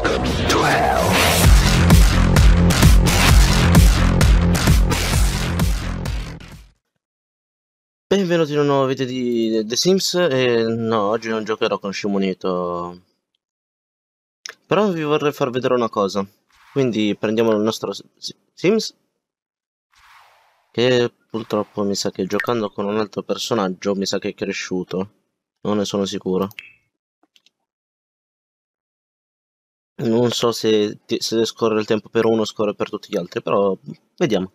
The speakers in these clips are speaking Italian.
Benvenuti in un nuovo video di The Sims e no, oggi non giocherò con Shimonito. Però vi vorrei far vedere una cosa. Quindi prendiamo il nostro Sims, che purtroppo mi sa che giocando con un altro personaggio mi sa che è cresciuto. Non ne sono sicuro. Non so se scorre il tempo per uno o scorre per tutti gli altri, però vediamo.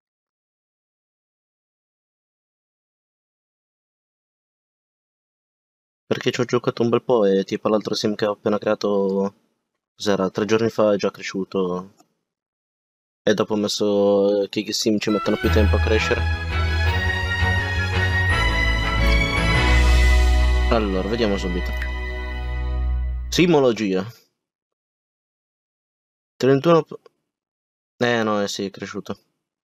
Perché ci ho giocato un bel po' e tipo l'altro sim che ho appena creato, cos'era, 3 giorni fa è già cresciuto. E dopo ho messo che i sim ci mettono più tempo a crescere. Allora, vediamo subito. Simologia. 31... no, sì, è cresciuto.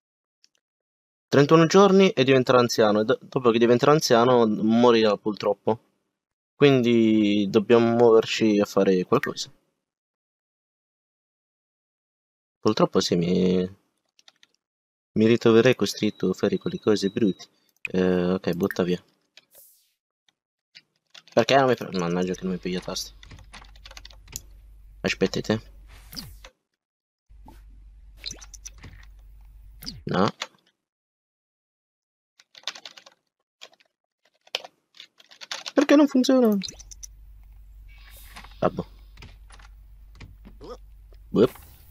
31 giorni e diventerà anziano. E dopo che diventerà anziano morirà purtroppo. Quindi dobbiamo muoverci a fare qualcosa. Purtroppo sì, mi ritroverei costretto a fare quelle cose brutte. Ok, butta via. Perché non mi prende? Mannaggia che non mi piglia tasti. Aspettate. No. Perché non funziona? Vabbè. Boh.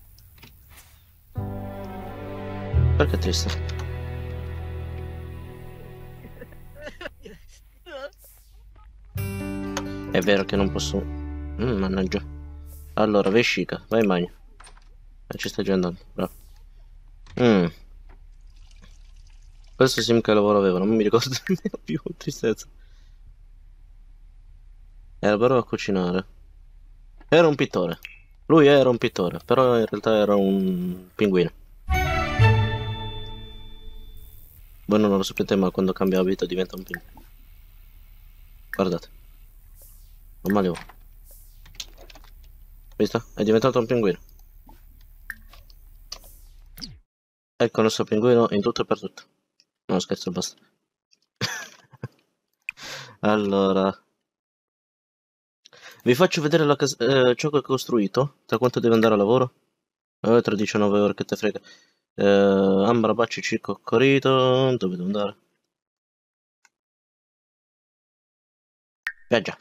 Perché è triste? È vero che non posso... mannaggia. Allora, vescica, vai in bagno. Ci sta già andando, bravo. Questo sim che lavoro avevo, non mi ricordo nemmeno più, tristezza. Era bravo a cucinare. Era un pittore. Lui era un pittore, però in realtà era un pinguino. Voi non lo sapete, ma quando cambia abito diventa un pinguino. Guardate. Non male. Visto? È diventato un pinguino. Ecco il nostro pinguino in tutto e per tutto. No, scherzo, basta. Allora. Vi faccio vedere ciò che ho costruito. Da quanto devo andare a lavoro? Tra 19 ore che te frega. Ambra, baci, cicco, corrido. Dove devo andare? Già.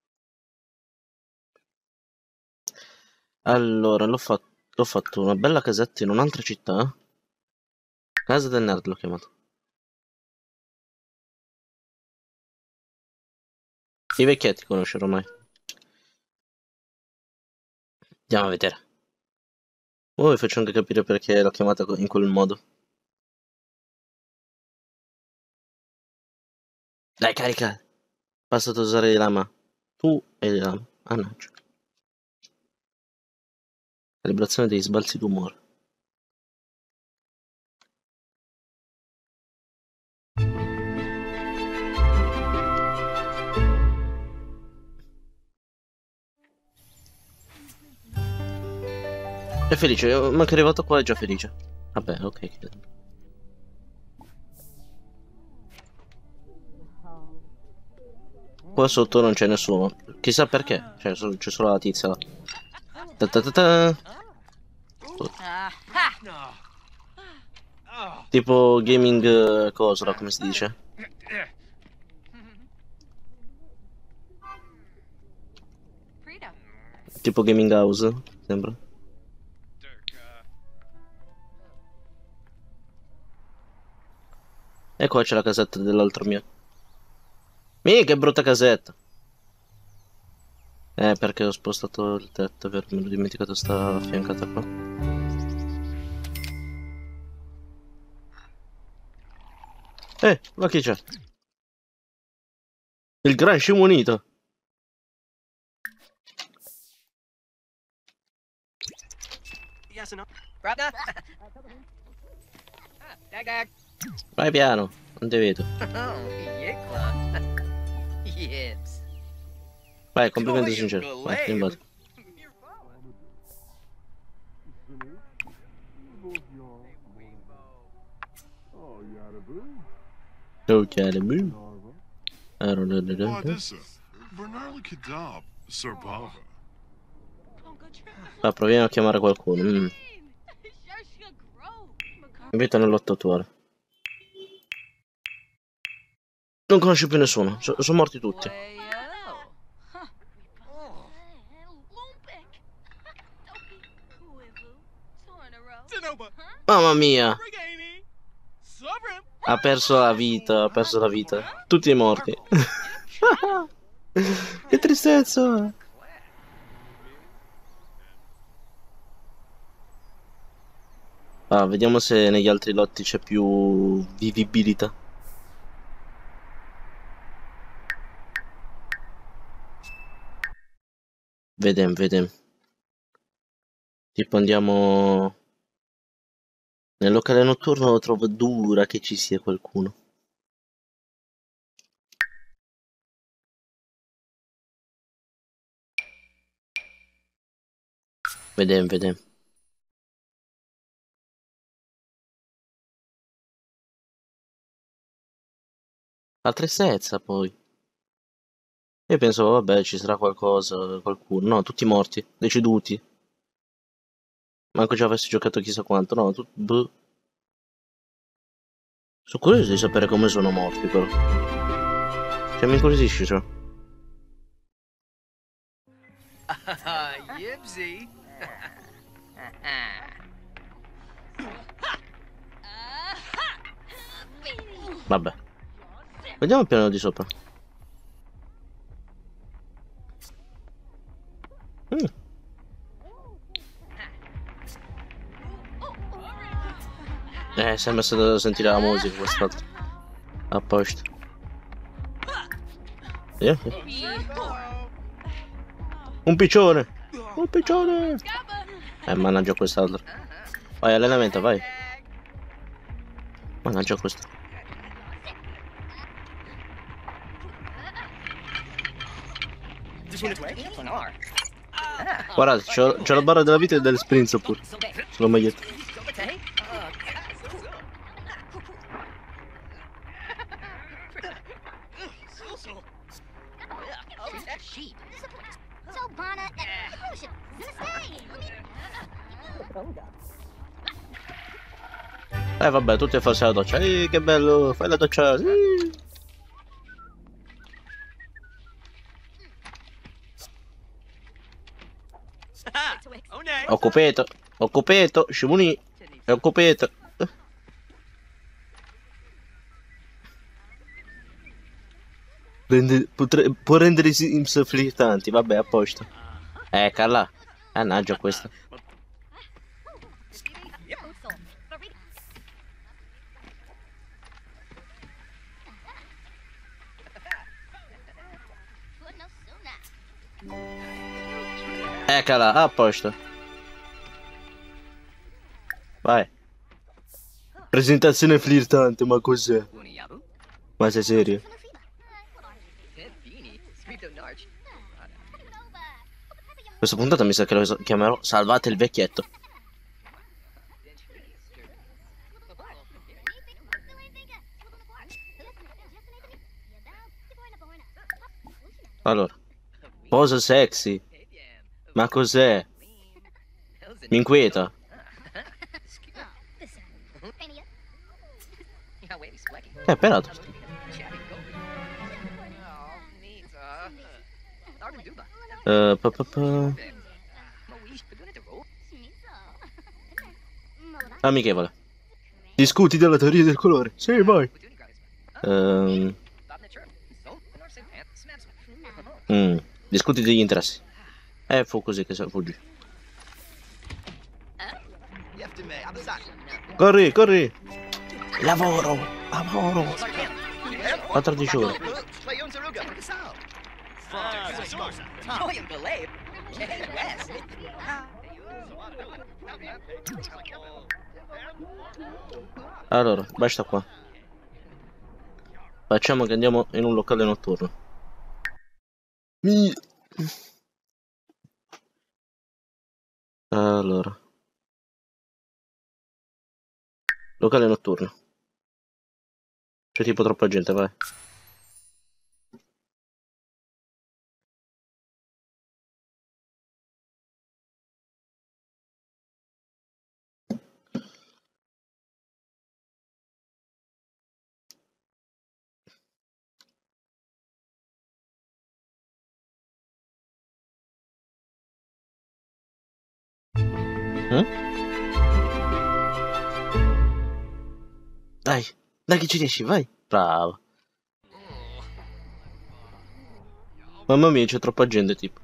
Allora, l'ho fatto una bella casetta in un'altra città. Casa del nerd l'ho chiamato. I vecchietti conosci ormai. Andiamo a vedere. Vi faccio anche capire perché l'ho chiamata in quel modo. Dai, carica! Basta ad usare lama. Tu e lama. Mannaggia. Calibrazione degli sbalzi d'umore. È felice, manca arrivato qua, è già felice. Vabbè, ok. Qua sotto non c'è nessuno. Chissà perché. Cioè, c'è solo la tizia là. Ta ta ta ta. Tipo gaming cosa, come si dice? Tipo gaming house, sembra. E qua c'è la casetta dell'altro mio. Che brutta casetta! Perché ho spostato il tetto, vero? Me l'ho dimenticato, sta affiancata qua. Ma chi c'è? Il gran scimunito! Vai piano, non ti vedo. Vai, complimenti sincero. Vai, in base. Ok, le boom. Ah, proviamo a chiamare qualcuno. Invita nel lottatore. Non conosci più nessuno, sono morti tutti. Mamma mia! Ha perso la vita, ha perso la vita. Tutti morti. Che tristezza! Ah, vediamo se negli altri lotti c'è più vivibilità. Vedem. Tipo andiamo nel locale notturno, trovo dura che ci sia qualcuno. Vedem. La tristezza poi. Io penso, vabbè, ci sarà qualcosa, qualcuno. No, tutti morti, deceduti. Manco ci avessi giocato chissà quanto, no, boh. Sono curioso di sapere come sono morti, però. Cioè, mi incuriosisce, cioè. Yipsy. Vabbè. Vediamo il piano di sopra. Si è messo a sentire la musica quest'altro. A posto. Yeah. Un piccione! Un piccione! Mannaggia quest'altro. Vai, allenamento, vai. Mannaggia questo. Guardate, c'ho la barra della vita e delle sprint pure. Sulla maglietta. Vabbè, tutti a farsi la doccia. Che bello, fai la doccia. Occupato, Shimuni, è occupato. Può rendere i Sims flirtanti, vabbè, a posto. Carla, mannaggia questa. Eccola, a posto. Vai. Presentazione flirtante, ma cos'è? Ma sei serio? Questa puntata mi sa che lo chiamerò Salvate il vecchietto. Allora, posa sexy. Ma cos'è? Mi inquieta. Perato. Amichevole. Discuti della teoria del colore. Sì, vai. Discuti degli interessi. Fu così che si fuggi. Corri. Lavoro. 14 ore. Allora, basta qua. Facciamo che andiamo in un locale notturno. Allora. Locale notturno. C'è tipo troppa gente, vai. Dai, dai che ci riesci, vai. Bravo. Mamma mia, c'è troppa gente, tipo.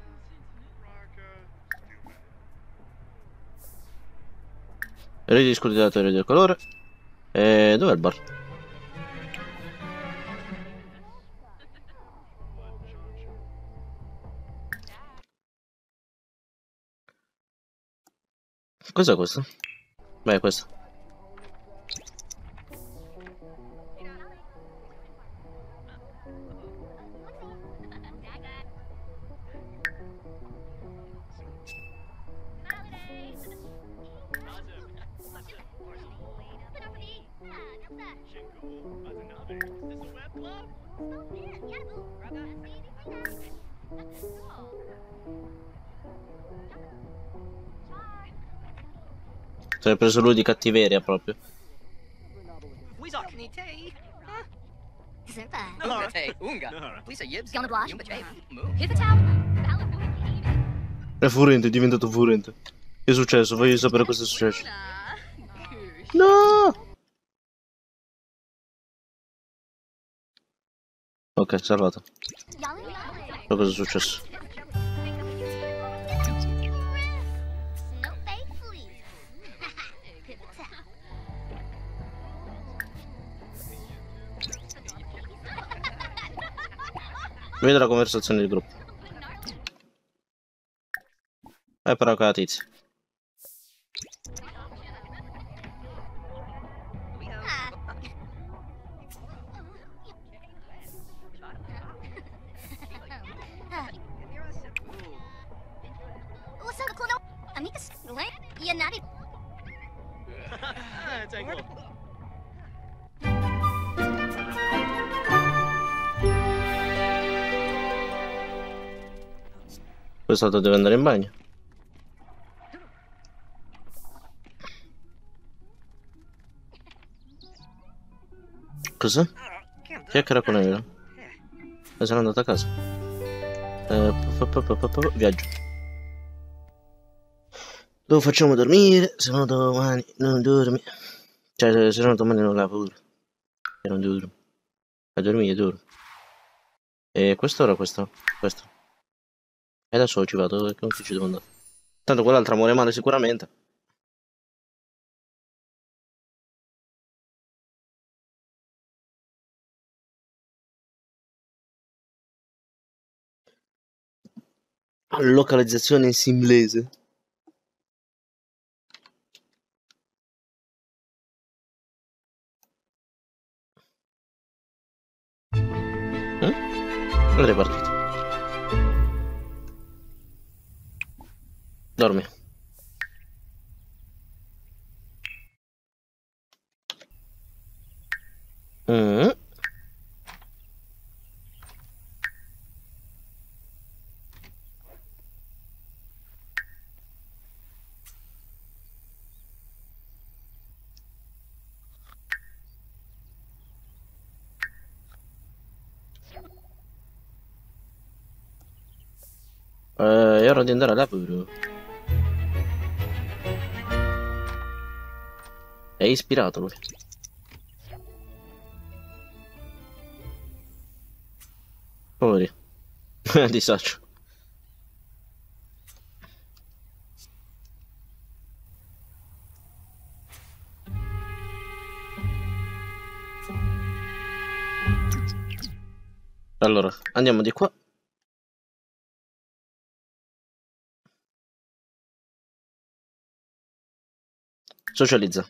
Ridiscutitatore del colore. E dov'è il bar? Cos'è questo? Beh, questo. Si è preso lui di cattiveria proprio. È furente, è diventato furente. Che è successo? Voglio sapere cosa è successo. No! Ok, salvato. So cosa è successo. Vedo la conversazione del gruppo. Però con la tizia. Quest'altro deve andare in bagno. Cos'è? Chiacchiera con Elena. E sono andato a casa. Viaggio. Lo facciamo dormire, se no domani non dormi. Cioè, se no domani non lavoro. E non dormo. A dormire dormo. E questo ora questo? Questo. E adesso ci vado, che non ci devo andare. Tanto quell'altra muore male sicuramente. Localizzazione simlese. Non è partito. Dormi. È ora di andare a lavoro. È ispirato lui. Poveri. Disagio. Allora, andiamo di qua. Socializza.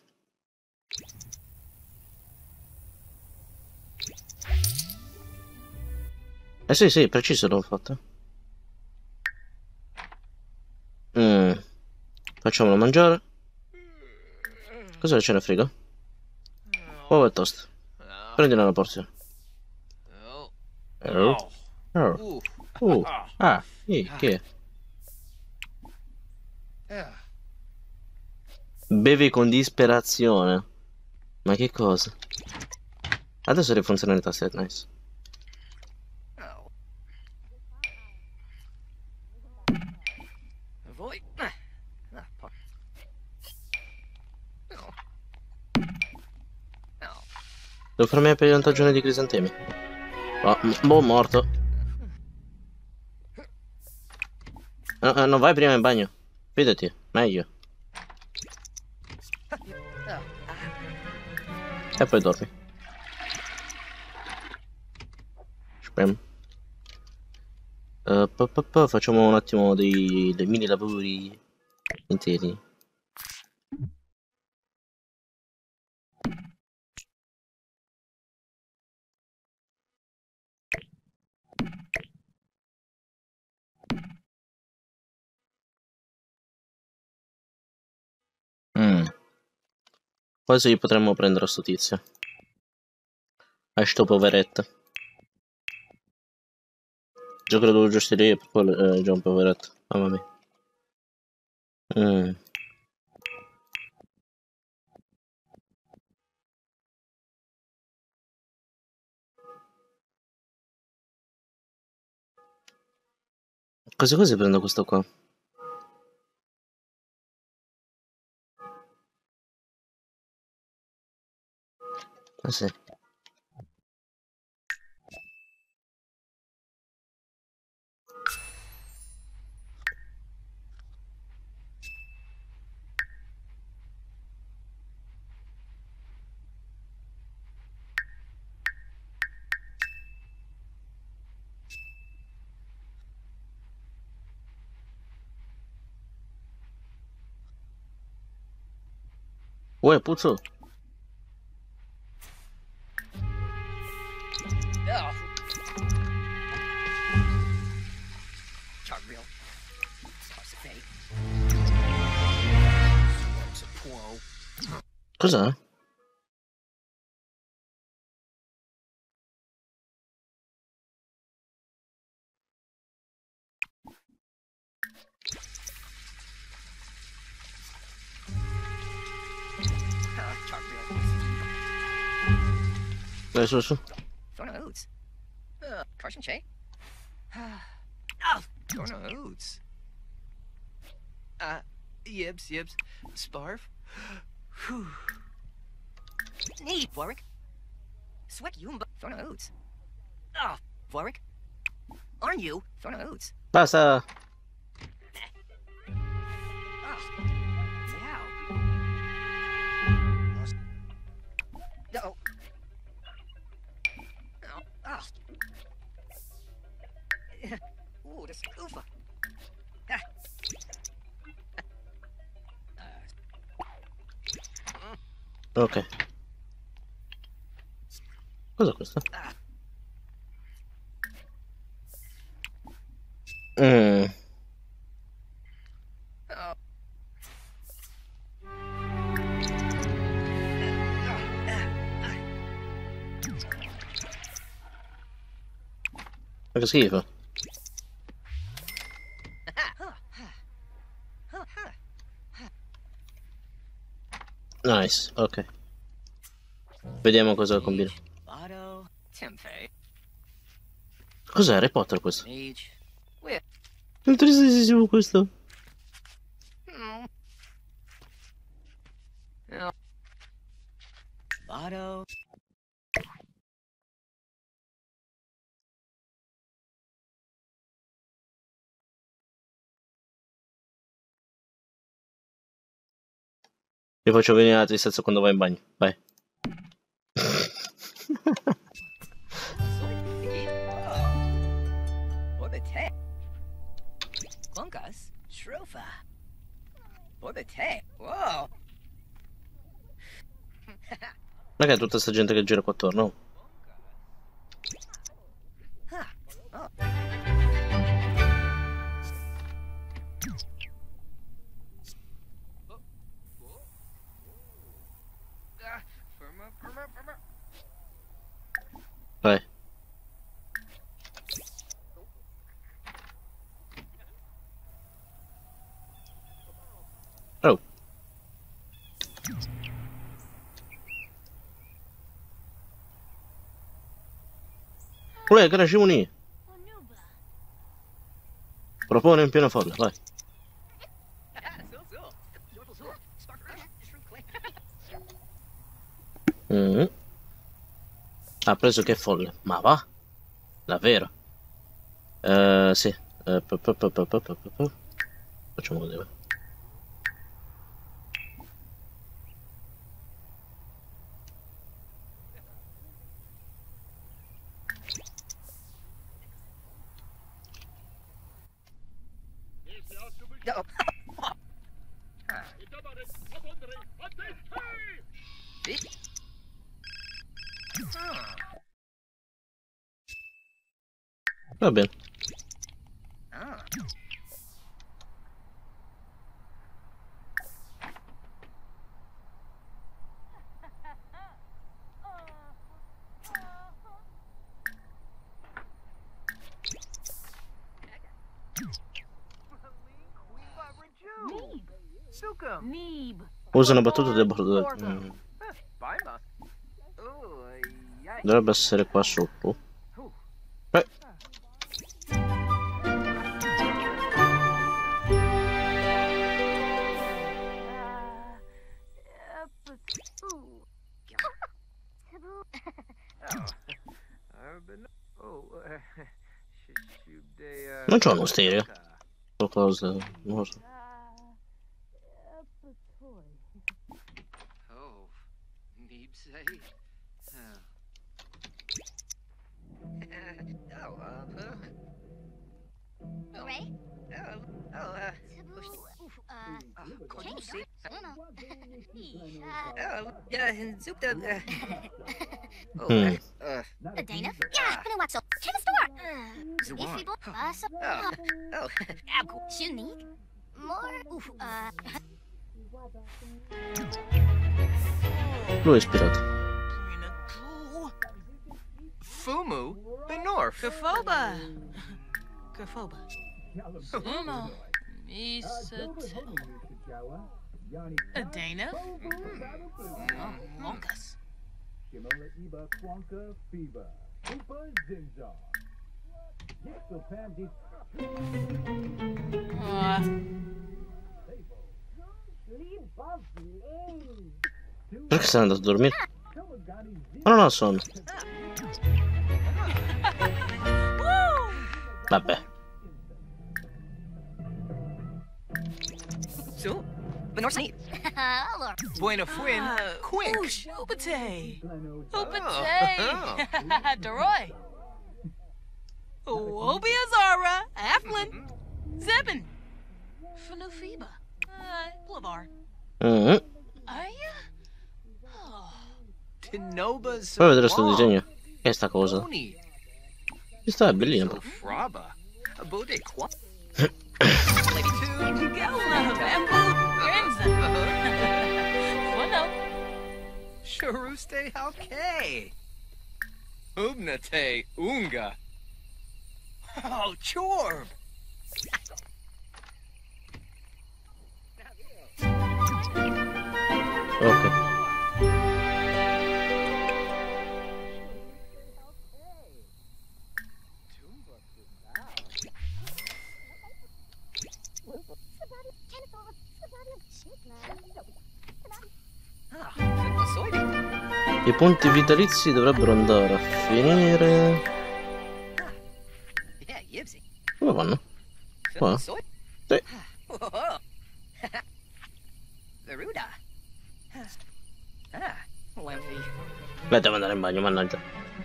Sì, preciso l'ho fatto. Facciamolo mangiare. Cosa c'è nel frigo? Uova e toast. Prendi una porzione. Oh. Ah, che è? Bevi con disperazione. Ma che cosa? Adesso rifunzionano le taste, nice. Devo farmi la piantagione di crisantemi. Oh, boh, morto. Non vai prima in bagno. Fidati, meglio. E poi dormi. Spam. Facciamo un attimo dei mini lavori interi. Quasi potremmo prendere sto tizio. A sto poveretto. Già credo lo giusto lì, poi è già un poveretto. Mamma mia. Così prendo questo qua. Ah sì. Uè, puzzo. Cos'è? Dai, su. Yibs. Sparf. Neat, Warwick. Sweat Yumba. Oats. Ah, Warwick. Aren't you? Oats. Basta. No. Ooh, the scoofa. Ok. Cos'è questo? Ma che schifo. Nice, ok. Vediamo cosa combina. Cos'è Harry Potter questo? È tristissimo questo. Vi faccio venire la tristezza quando vai in bagno. Vai. Ma che è tutta sta gente che gira qua attorno? Uè, che la scimonì. Propone in piena folla, vai. Ha preso che folle. Ma va? Davvero? Sì. Facciamo vedere. Va bene. Usa una battuta del bordo. Dovrebbe essere qua sotto. Non c'è uno stereo. Qualcosa. Non lo so. Dana? Yeah, been a while. So, check the store. If you Shunique? More? Lui è ispirato. Fumu? Benorf? Kafoba. Kafoba. Umo. Misato. Dana? Monkas. Perché sei andato a dormire? Ma non ho sonno. Vabbè. So? Benorf's neat. Buena Fuin. Quinch. Hoopate. Hoopate. Deroy. Obia Zara. Aflin. Zebin. Fanufiba. Plavar. Aya? Tinoba's. Poi vedere sto disegno. Che è sta cosa? Oni. Questa è bellina. Fraba. Bode qua. Lady Two. Gala. Bamboo. Grinza. Funo. Sharuste Halke. Ubnate Unga. Oh, Chorb. Ok. I punti vitalizi dovrebbero andare a finire. Dove vanno? Qua? Sì. Beh, devo andare in bagno, mannaggia.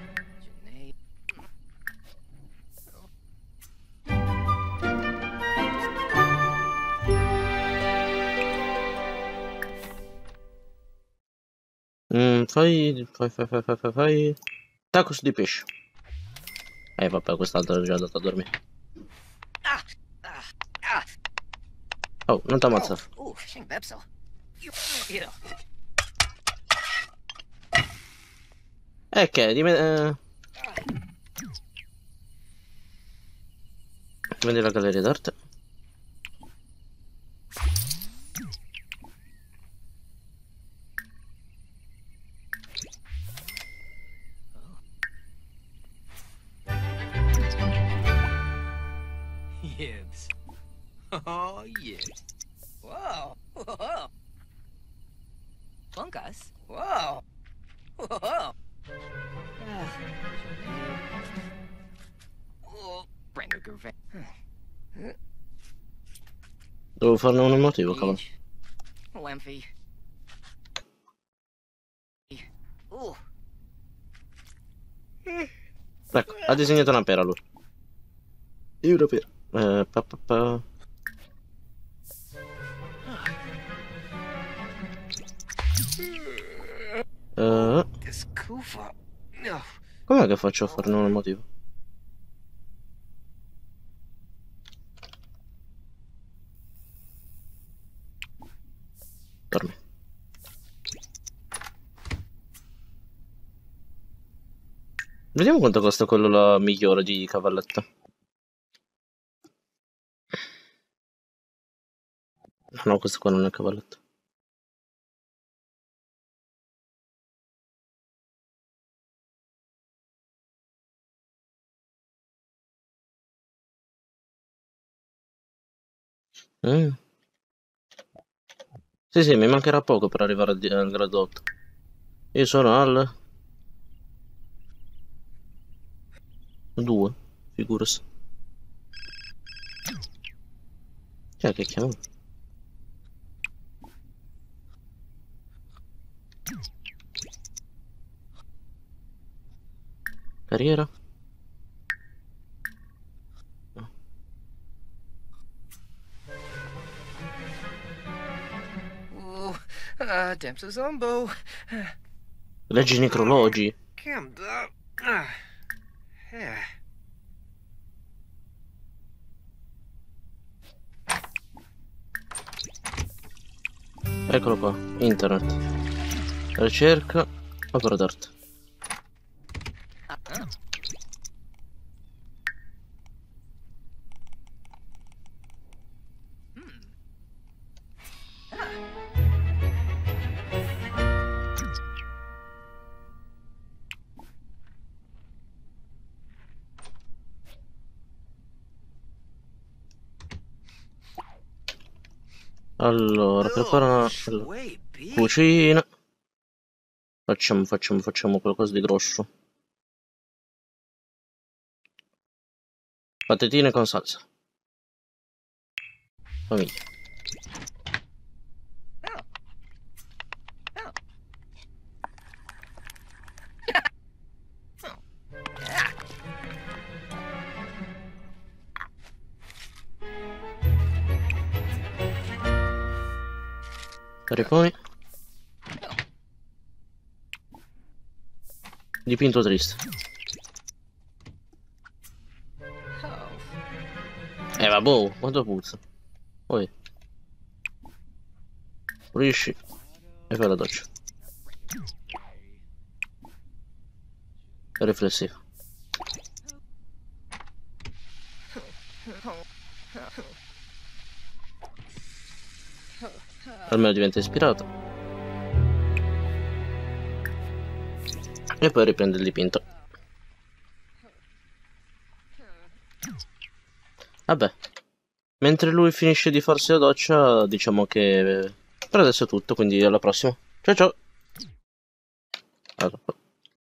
Fai. Tacos di pesce. Vabbè, quest'altro è già andato a dormire. Oh, non ti ammazzare. Che? Vedi la galleria d'arte. Gibbs. Oh, yeah. Whoa. Whoa. Fungus. Whoa. Whoa. Oh, Brenda Gervais. Devo farne un emotivo, cavolo. Lemphy. Ooh. Ecco, ha disegnato una pera lui. Io una pera. This Kufa. No. Com'è che faccio a farne un emotivo? Dormi. Vediamo quanto costa quello la migliore di cavalletta. No, questo qua non è cavalletto. Sì, mi mancherà poco per arrivare al grado 8. Io sono al 2, figurasi. Chi è che chiama? Carriera? Ooh. Dempsey Zombo. Leggi i necrologi. Cammed up. Yeah. Eccolo qua, internet. Ricerca, opera d'arte. Allora, prepara la Wait, B. cucina. Facciamo qualcosa di grosso. Patatine con salsa. Famiglia. E poi dipinto triste. Vabbè, quanto puzza. Poi pulisci e fai la doccia. È riflessivo. Almeno diventa ispirato. E poi riprende il dipinto. Vabbè, mentre lui finisce di farsi la doccia, diciamo che per adesso è tutto, quindi alla prossima. Ciao ciao! Allora.